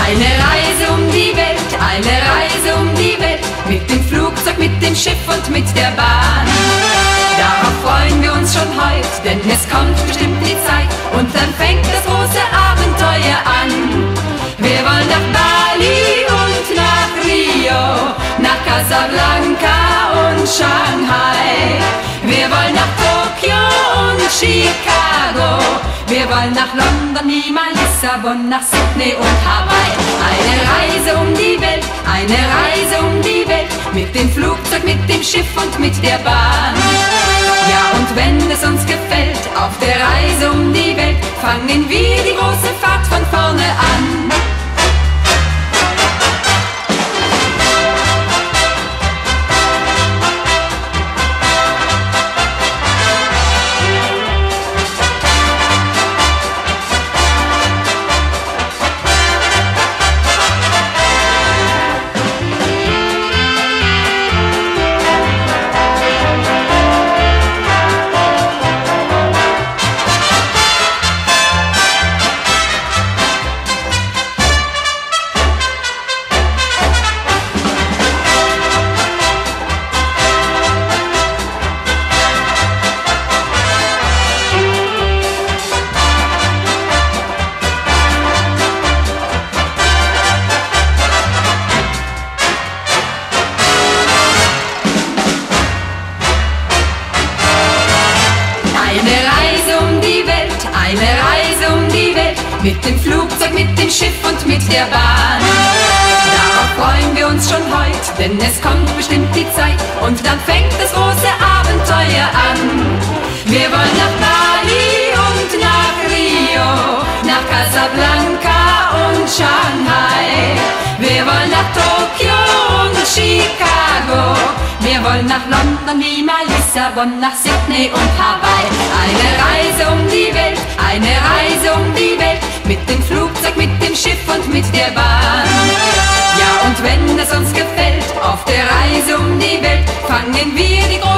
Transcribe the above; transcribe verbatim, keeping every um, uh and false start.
Eine Reise um die Welt, eine Reise um die Welt, mit dem Flugzeug, mit dem Schiff und mit der Bahn. Darauf freuen wir uns schon heut, denn es kommt bestimmt die Zeit und dann fängt das große Abenteuer an. Wir wollen nach Bali und nach Rio, nach Casablanca und Shanghai. Wir wollen nach Tokio und Chicago, wir wollen nach London, Lima, Lissabon, nach Sydney und Hawaii. Eine Reise um die Welt, eine Reise um die Welt, mit dem Flugzeug, mit dem Schiff und mit der Bahn. Ja, und wenn es uns gefällt, auf der Reise um die Welt, fangen wir die große Fahrt von vorne an. Eine Reise um die Welt, mit dem Flugzeug, mit dem Schiff und mit der Bahn. Darauf freuen wir uns schon heut, denn es kommt bestimmt die Zeit und dann fängt das große Abenteuer an. Wir wollen nach Bali und nach Rio, nach Casablanca und Shanghai. Wir wollen nach Tokio und Chicago, wir wollen nach London, Lima, Lissabon, nach Sydney und Hawaii. Eine Reise um die Welt, eine Reise um die Welt, mit dem Flugzeug, mit dem Schiff und mit der Bahn. Ja, und wenn es uns gefällt, auf der Reise um die Welt, fangen wir die große